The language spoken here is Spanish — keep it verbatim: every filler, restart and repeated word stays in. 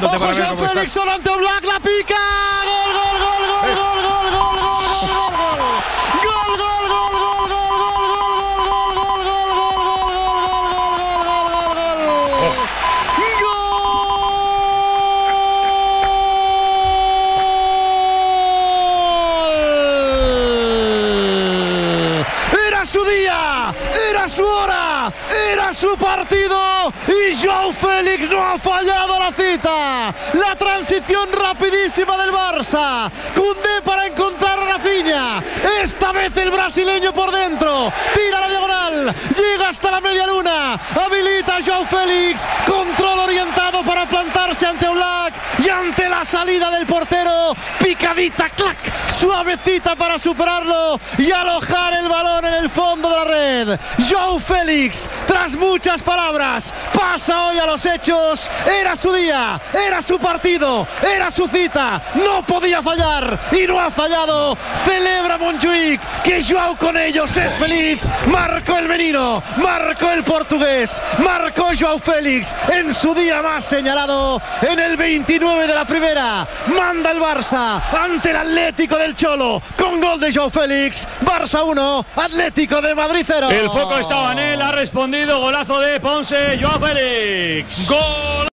Quédate para ver Joao cómo Félix estás. solo ante Oblak, la pica. Gol, gol, gol, gol, gol, gol, gol, gol, gol, gol, gol. Gol, gol, gol, gol, gol, gol, gol, gol, gol, gol, gol, gol, gol, gol, gol, gol, gol, gol. Era su día, era su hora, era su partido y Joao Félix no ha fallado la cita. La transición rapidísima del Barça. Koundé para encontrar a Rafinha. Esta vez el brasileño por dentro. Tira la diagonal. Llega hasta la media luna. Habilita a Joao Félix. Control orientado para plantarse ante Oblak y ante la salida del portero. Picadita, clac. Suavecita para superarlo y alojar el balón en el fondo de la red. Joao Félix, tras muchas palabras, pasa hoy a los hechos. Era su día, era su partido, era su cita. No podía fallar y no ha fallado. Celebra Montjuic que Joao con ellos es feliz. Marcó el menino, marcó el portugués, marcó Joao Félix en su día más señalado. En el veintinueve de la primera manda el Barça ante el Atlético del Cholo con gol de Joao Félix. Barça uno, Atlético de Madrid cero. El foco estaba en él, ha respondido, golazo de Ponce, Joao Félix. Gol.